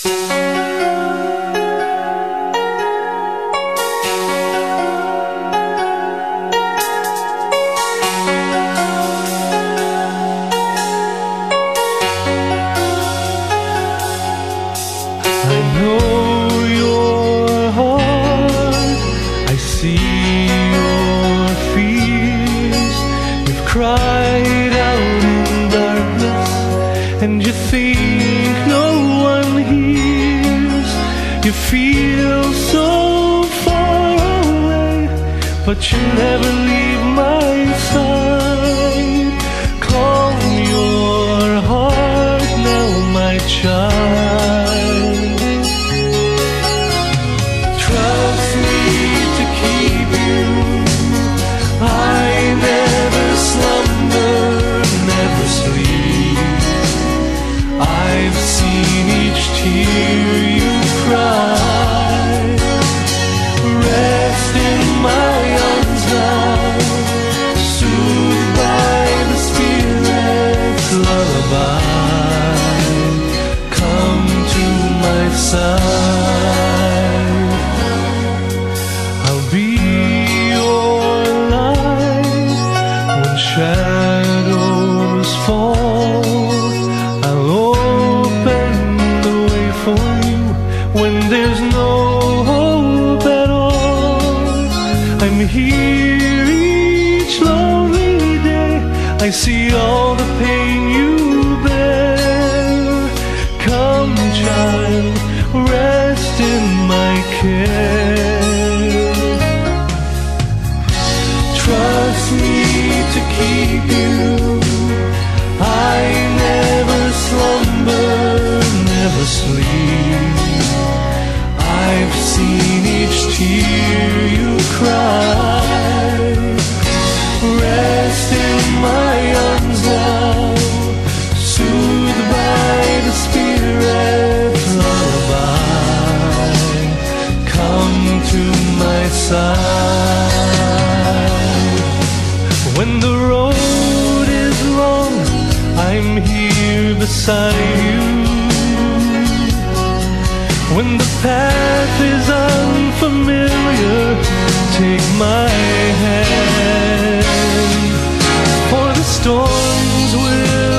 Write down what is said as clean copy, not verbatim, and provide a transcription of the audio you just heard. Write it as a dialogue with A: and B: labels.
A: Cried out in darkness, and you think no one hears. You feel so far away, but you never leave my side. Calm your heart now, my child. Trust me to keep you. I never slumber, never sleep. I've seen each tear you cry. Rest in my arms now, soothed by the Spirit's lullaby. Come to my side. I'll be shadows fall. I'll open the way for you when there's no hope at all. I'm here each lonely day. I see all the pain you bear. Come, child, rest in my care. Trust me to keep you. I never slumber, never sleep. I've seen each tear you cry. Rest in my arms now, soothed by the Spirit's lullaby. Come to my side. When the road is long, I'm here beside you. When the path is unfamiliar, take my hand. For the storms will